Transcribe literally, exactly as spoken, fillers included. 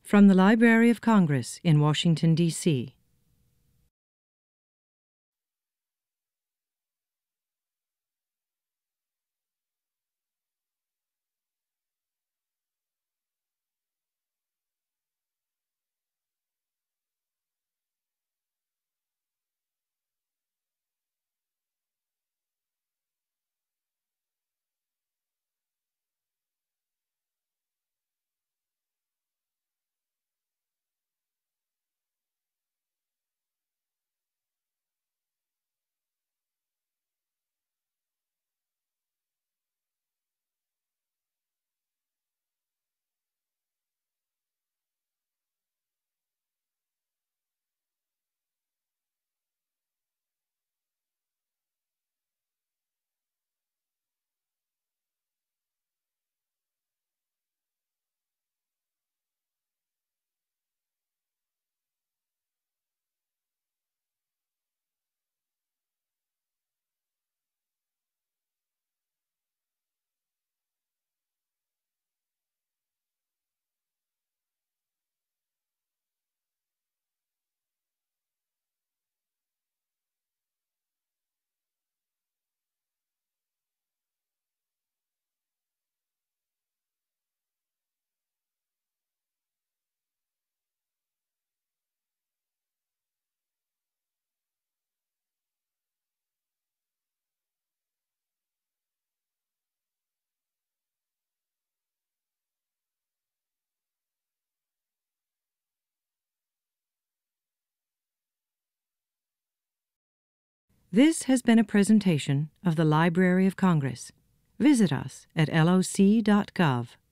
From the Library of Congress in Washington, D C This has been a presentation of the Library of Congress. Visit us at L O C dot gov.